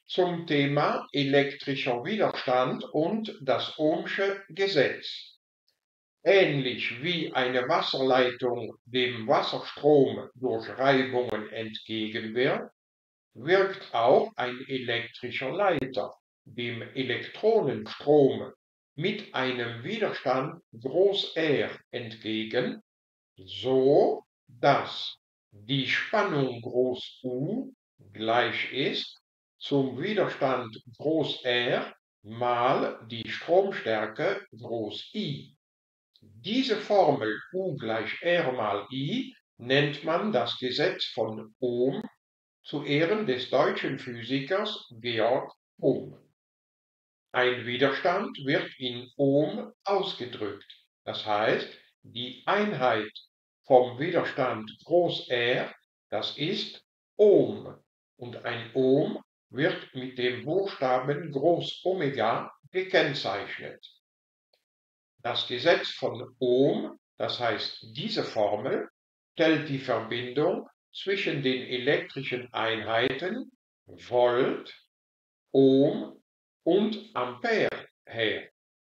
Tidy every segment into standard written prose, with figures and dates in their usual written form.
zum Thema elektrischer Widerstand und das Ohmsche Gesetz. Ähnlich wie eine Wasserleitung dem Wasserstrom durch Reibungen entgegenwirkt, wirkt auch ein elektrischer Leiter dem Elektronenstrom mit einem Widerstand groß R entgegen, so dass die Spannung groß U gleich ist zum Widerstand groß R mal die Stromstärke groß I. Diese Formel U gleich R mal I nennt man das Gesetz von Ohm zu Ehren des deutschen Physikers Georg Ohm. Ein Widerstand wird in Ohm ausgedrückt, das heißt, die Einheit vom Widerstand groß R, das ist Ohm, und ein Ohm wird mit dem Buchstaben groß Omega gekennzeichnet. Das Gesetz von Ohm, das heißt diese Formel, stellt die Verbindung zwischen den elektrischen Einheiten Volt, Ohm und Ampere her.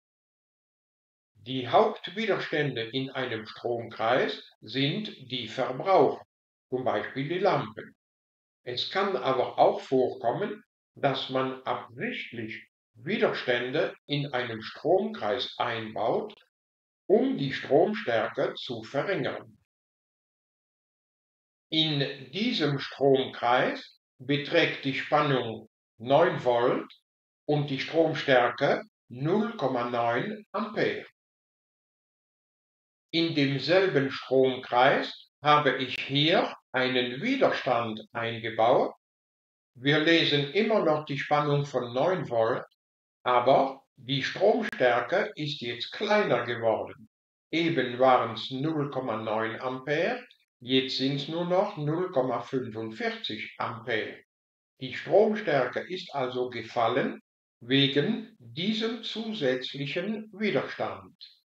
Die Hauptwiderstände in einem Stromkreis sind die Verbraucher, zum Beispiel die Lampen. Es kann aber auch vorkommen, dass man absichtlich Widerstände in einem Stromkreis einbaut, um die Stromstärke zu verringern. In diesem Stromkreis beträgt die Spannung 9 Volt und die Stromstärke 0,9 Ampere. In demselben Stromkreis habe ich hier einen Widerstand eingebaut. Wir lesen immer noch die Spannung von 9 Volt, aber die Stromstärke ist jetzt kleiner geworden. Eben waren es 0,9 Ampere, jetzt sind es nur noch 0,45 Ampere. Die Stromstärke ist also gefallen wegen diesem zusätzlichen Widerstand.